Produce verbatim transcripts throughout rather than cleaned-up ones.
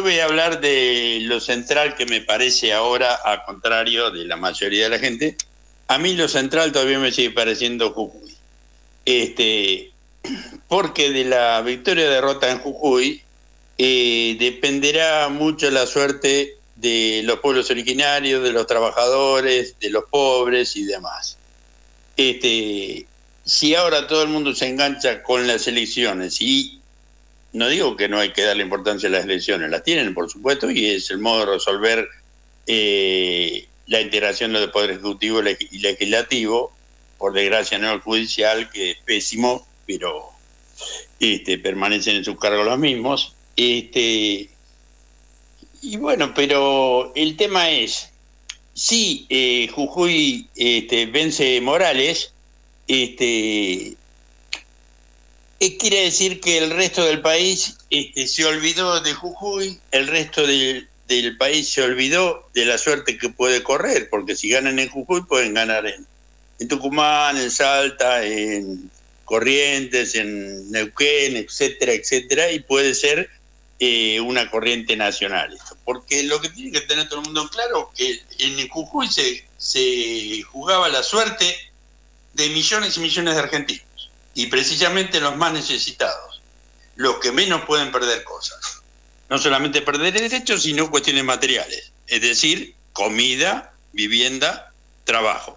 hoy voy a hablar de lo central que me parece ahora, a contrario de la mayoría de la gente. A mí lo central todavía me sigue pareciendo Jujuy. Este, porque de la victoria o derrota en Jujuy eh, dependerá mucho la suerte de los pueblos originarios, de los trabajadores, de los pobres y demás. Este, si ahora todo el mundo se engancha con las elecciones, y no digo que no hay que darle importancia a las elecciones, las tienen por supuesto, y es el modo de resolver eh, la integración del Poder Ejecutivo y Legislativo, por desgracia no el judicial, que es pésimo, pero este, permanecen en sus cargos los mismos. Este, y bueno, pero el tema es, si eh, Jujuy este, vence Morales, este, eh, quiere decir que el resto del país este, se olvidó de Jujuy, el resto del, del país se olvidó de la suerte que puede correr, porque si ganan en Jujuy pueden ganar en, en Tucumán, en Salta, en Corrientes, en Neuquén, etcétera, etcétera, y puede ser eh, una corriente nacional. Porque lo que tiene que tener todo el mundo claro es que en Jujuy se, se jugaba la suerte de millones y millones de argentinos, y precisamente los más necesitados, los que menos pueden perder cosas. No solamente perder derechos, sino cuestiones materiales, es decir, comida, vivienda, trabajo.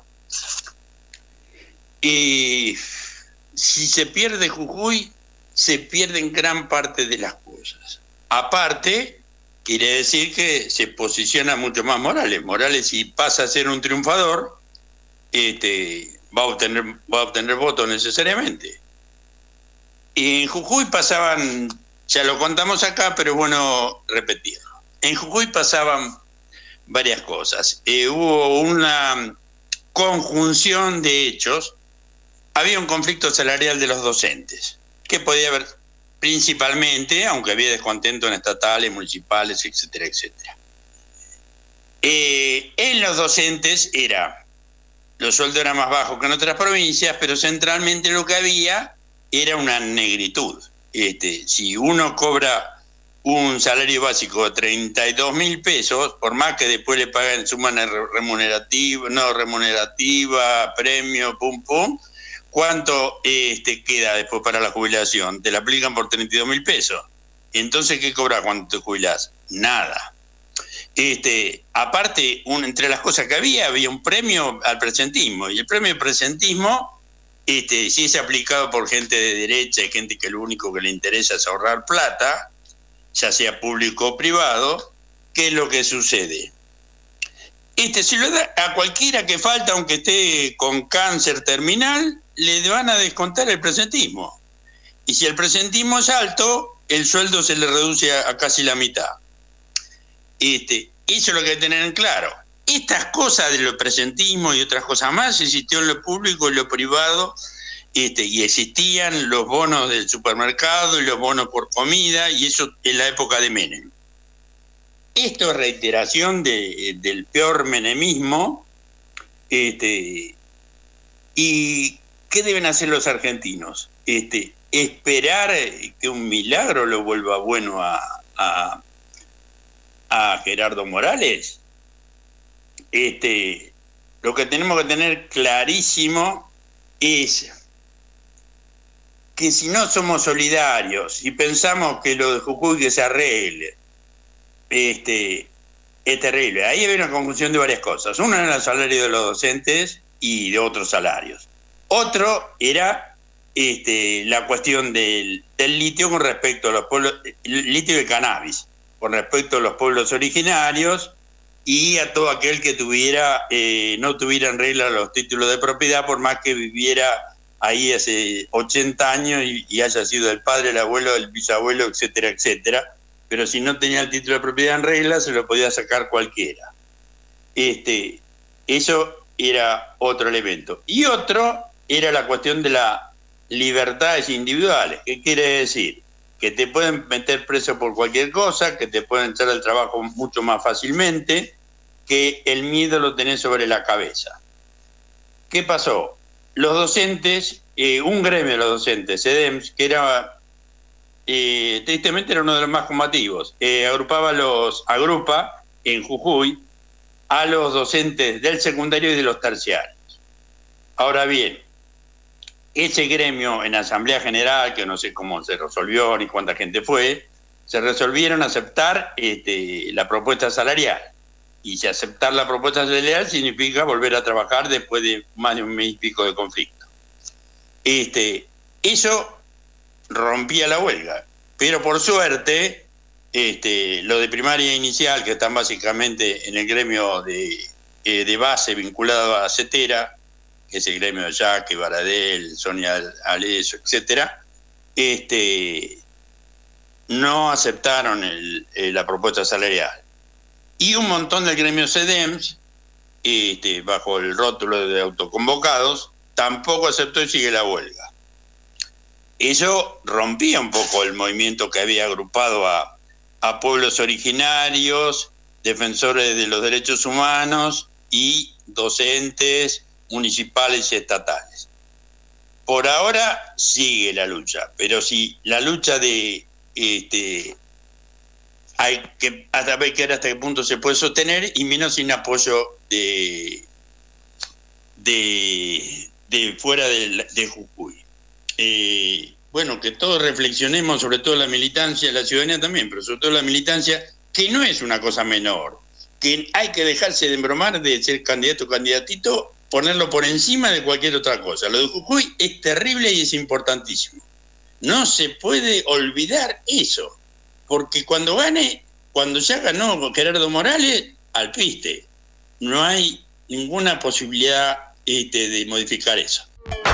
Y si se pierde Jujuy, se pierden gran parte de las cosas. Aparte, quiere decir que se posiciona mucho más Morales. Morales, si pasa a ser un triunfador, este, va a obtener, va a obtener votos necesariamente. Y en Jujuy pasaban, ya lo contamos acá, pero es bueno repetirlo. En Jujuy pasaban varias cosas. Eh, hubo una conjunción de hechos. Había un conflicto salarial de los docentes, que podía haber principalmente, aunque había descontento en estatales, municipales, etcétera, etcétera. Eh, en los docentes era, los sueldos eran más bajos que en otras provincias, pero centralmente lo que había era una negritud. Este, si uno cobra un salario básico de treinta y dos mil pesos, por más que después le paguen suma remunerativa, no remunerativa, premio, pum, pum, ¿cuánto este, queda después para la jubilación? Te la aplican por treinta y dos mil pesos. Entonces, ¿qué cobras cuando te jubilás? Nada. Este, aparte, un, entre las cosas que había, había un premio al presentismo. Y el premio al presentismo, este, si es aplicado por gente de derecha y gente que lo único que le interesa es ahorrar plata, ya sea público o privado, ¿qué es lo que sucede? Este, si lo da a cualquiera que falta, aunque esté con cáncer terminal, le van a descontar el presentismo. Y si el presentismo es alto, el sueldo se le reduce a, a casi la mitad. Este, eso es lo que hay que tener en claro. Estas cosas de los presentismos y otras cosas más existió en lo público y lo privado, este, y existían los bonos del supermercado y los bonos por comida, y eso en la época de Menem. Esto es reiteración de, del peor menemismo. Este, ¿y qué deben hacer los argentinos? Este, esperar que un milagro lo vuelva bueno a, a, a Gerardo Morales. Este, lo que tenemos que tener clarísimo es que si no somos solidarios y pensamos que lo de Jujuy que se arregle, este, es terrible. Ahí había una confusión de varias cosas. Uno era el salario de los docentes y de otros salarios. Otro era este, la cuestión del, del litio con respecto a los pueblos, el litio de cannabis, con respecto a los pueblos originarios y a todo aquel que tuviera eh, no tuviera en regla los títulos de propiedad, por más que viviera ahí hace ochenta años y, y haya sido el padre, el abuelo, el bisabuelo, etcétera, etcétera. Pero si no tenía el título de propiedad en regla, se lo podía sacar cualquiera. Este, eso era otro elemento. Y otro era la cuestión de las libertades individuales. ¿Qué quiere decir? Que te pueden meter preso por cualquier cosa, que te pueden echar al trabajo mucho más fácilmente, que el miedo lo tenés sobre la cabeza. ¿Qué pasó? Los docentes, eh, un gremio de los docentes, EDEMS, que era eh, tristemente era uno de los más combativos. Eh, agrupaba los, agrupa en Jujuy a los docentes del secundario y de los terciarios. Ahora bien, ese gremio en Asamblea General, que no sé cómo se resolvió ni cuánta gente fue, se resolvieron aceptar este, la propuesta salarial. Y si aceptar la propuesta salarial significa volver a trabajar después de más de un mes y pico de conflicto. Este, eso rompía la huelga, pero por suerte este, lo de primaria e inicial, que están básicamente en el gremio de, eh, de base vinculado a CETERA, que es el gremio de Jaque, Baradel, Sonia Aleso, etcétera, este, no aceptaron el, eh, la propuesta salarial. Y un montón del gremio CEDEMS, este, bajo el rótulo de autoconvocados, tampoco aceptó y sigue la huelga. Eso rompía un poco el movimiento que había agrupado a, a pueblos originarios, defensores de los derechos humanos y docentes municipales y estatales. Por ahora sigue la lucha, pero si la lucha de este, hay que hasta ver hasta qué punto se puede sostener, y menos sin apoyo de de, de fuera de, de Jujuy. Eh, bueno, que todos reflexionemos, sobre todo la militancia, la ciudadanía también, pero sobre todo la militancia, que no es una cosa menor, que hay que dejarse de embromar de ser candidato o candidatito, ponerlo por encima de cualquier otra cosa. Lo de Jujuy es terrible y es importantísimo. No se puede olvidar eso, porque cuando gane, cuando ya ganó Gerardo Morales, al piste. No hay ninguna posibilidad este, de modificar eso.